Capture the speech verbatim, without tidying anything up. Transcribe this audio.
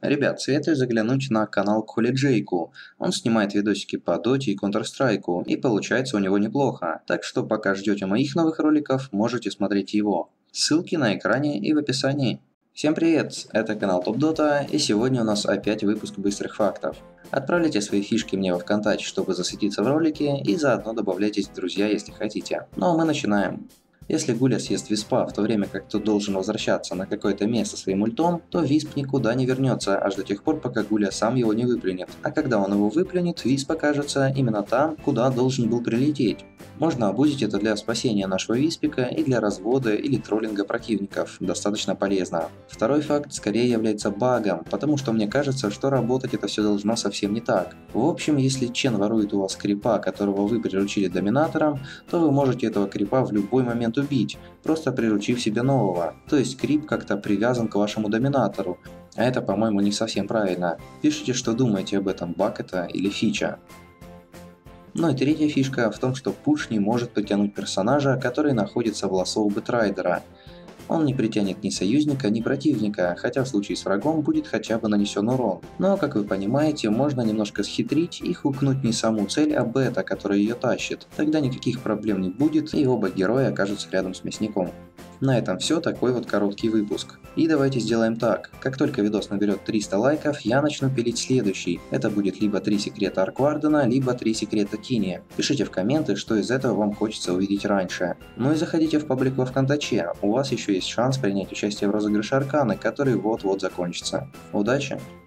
Ребят, советую заглянуть на канал Коли Джейку. Он снимает видосики по Доте и Counter-Strike, и получается у него неплохо. Так что пока ждете моих новых роликов, можете смотреть его. Ссылки на экране и в описании. Всем привет, это канал Топ Дота, и сегодня у нас опять выпуск быстрых фактов. Отправляйте свои фишки мне во ВКонтакте, чтобы засветиться в ролике, и заодно добавляйтесь в друзья, если хотите. Ну а мы начинаем. Если Гуля съест Виспа в то время как тот должен возвращаться на какое-то место своим ультом, то Висп никуда не вернется, аж до тех пор, пока Гуля сам его не выплюнет. А когда он его выплюнет, Висп окажется именно там, куда должен был прилететь. Можно обузить это для спасения нашего Виспика и для развода или троллинга противников, достаточно полезно. Второй факт скорее является багом, потому что мне кажется, что работать это все должно совсем не так. В общем, если Чен ворует у вас крипа, которого вы приручили доминатором, то вы можете этого крипа в любой момент убить, просто приручив себе нового. То есть крип как-то привязан к вашему доминатору. А это, по-моему, не совсем правильно. Пишите, что думаете об этом, баг это или фича. Ну и третья фишка в том, что пуш не может притянуть персонажа, который находится в лассо у Бэтрайдера. Он не притянет ни союзника, ни противника, хотя в случае с врагом будет хотя бы нанесен урон. Но, как вы понимаете, можно немножко схитрить и хукнуть не саму цель, а бета, которая ее тащит. Тогда никаких проблем не будет, и оба героя окажутся рядом с мясником. На этом все, такой вот короткий выпуск. И давайте сделаем так. Как только видос наберет триста лайков, я начну пилить следующий. Это будет либо три секрета Арквардена, либо три секрета Тини. Пишите в комменты, что из этого вам хочется увидеть раньше. Ну и заходите в паблик во ВКонтаче, у вас еще есть шанс принять участие в розыгрыше Арканы, который вот-вот закончится. Удачи!